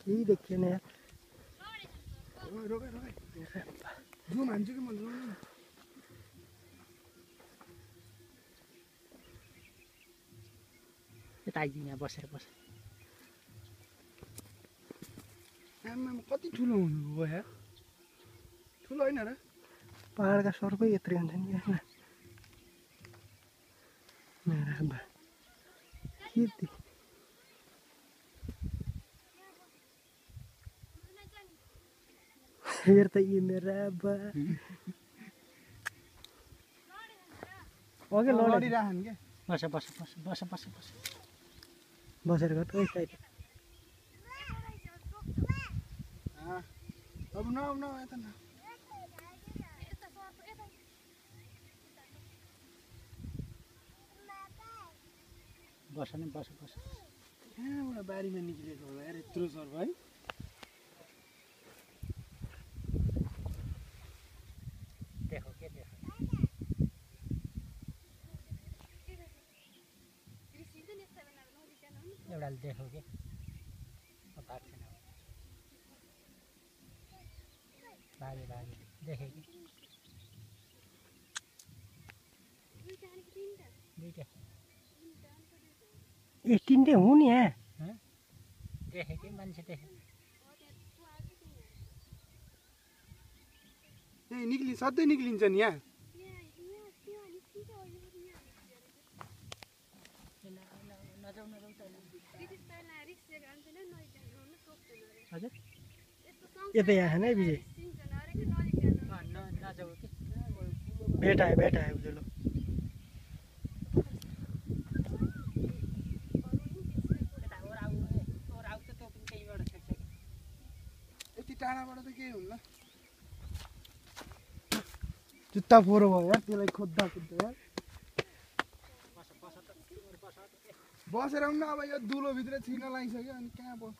केही देखिएन यार। रोका रोका जुम हान्छु कि म जुम यता आइदिनु यहाँ बसेर बस। आमा कति ठुलो हुनुभयो यार ठुलो होइन र पहाडका सर्पै यत्रै हुन्छ नि यसमा। मेरा बा के देखि हेर त यो मेरा बा ओके लडिराखन् के बस बस बस बस बस बस बसेर गयो त साइड। अब न न यता न बस नि बस बस। कहाँबाट बारीमा निक्लेको होला यार यत्रो सर्प है। देखो के देखो एउटाले देखो के भाग छैन भागे भागे देखेँ कि दुईटा ए तिनटै हुन् यहाँ देखेँ कि मान्छे देखेँ। ए निक्लिन्छ सधैँ निक्लिन्छ नि यहाँ नजाऊ नजाऊ हजुर यता यहाँ होइन है विजय नजाऊ कि बेटा आयो उज्यालो यति टाढाबाट त केही हुन्न जुत्ता फोहोर भयो यार त्यसलाई खोज्दा यार बसेर पनि अब यो दुलोभित्र छिर्न लागिसक्यो अनि कहाँ बस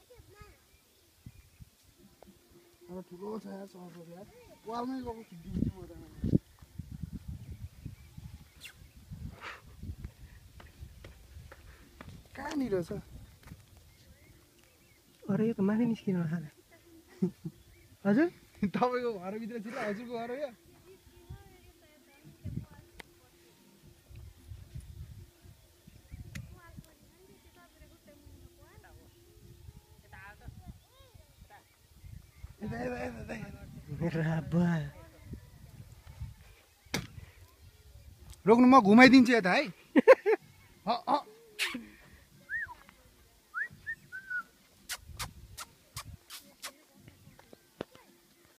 अब ठुलो छ यार सर्प यार वालमै गएको खिच्दिन्छु म त कहाँनिर छ अरे यो त माथि निस्किनु थाल्यो हजुर तपाईँको घरभित्र छिर्छ हजुरको घर हो यो रोक्नु म घुमाइदिन्छु यता है